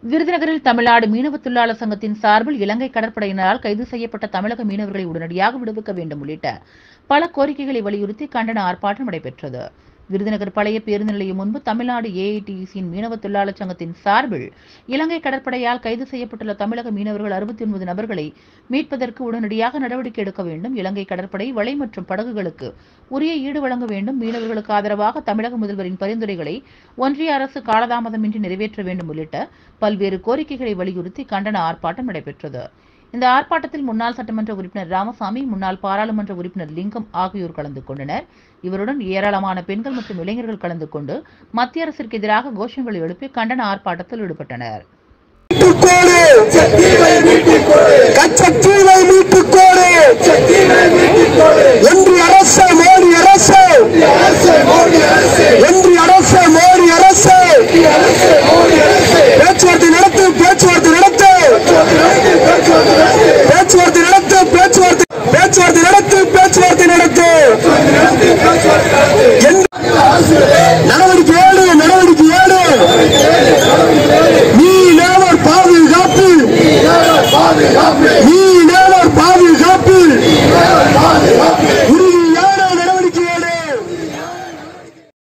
விருதுநகரில் தமிழ்நாடு மீனவ தொழிலாளர் சங்கத்தின் சார்பில் இலங்கை கடற்படையினரால் கைது செய்யப்பட்ட தமிழக மீனவர்களை உடனடியாக விடுவிக்க வேண்டும் உள்ளிட்ட பல கோரிக்கைகளை வலியுறுத்தி கண்டன ஆர்ப்பாட்டம் நடைபெற்றது. விருதுநகர் பழைய பேருந்து நிலையம் முன்பு தமிழ்நாடு ஏஐடிசியின் மீனவ தொழிலாளர் சங்கத்தின் சார்பில் இலங்கை கடற்படையால் கைது செய்யப்பட்டுள்ள தமிழக மீனவர்கள் 69 நபர்களை மீட்பதற்கு உடனடியாக நடவடிக்கை எடுக்க வேண்டும், இலங்கை கடற்படை வலை மற்றும் படகுகளுக்கு உரிய ஈடு வழங்க வேண்டும், மீனவர்களுக்கு ஆதரவாக தமிழக முதல்வரின் பரிந்துரைகளை ஒன்றிய அரசு காலதாமதமின்றி நிறைவேற்ற வேண்டும் உள்ளிட்ட பல்வேறு கோரிக்கைகளை வலியுறுத்தி கண்டன ஆர்ப்பாட்டம் நடைபெற்றது. இந்த ஆர்ப்பாட்டத்தில் முன்னாள் சட்டமன்ற உறுப்பினர் ராமசாமி, முன்னாள் பாராளுமன்ற உறுப்பினர் லிங்கம் ஆகியோர் கலந்து கொண்டனர். இவருடன் ஏராளமான பெண்கள் மற்றும் இளைஞர்கள் கலந்து கொண்டு மத்திய அரசிற்கு எதிராக கோஷங்களை எழுப்பி கண்டன ஆர்ப்பாட்டத்தில் ஈடுபட்டனர். ஒன்றிய அரசு மோடி அரசு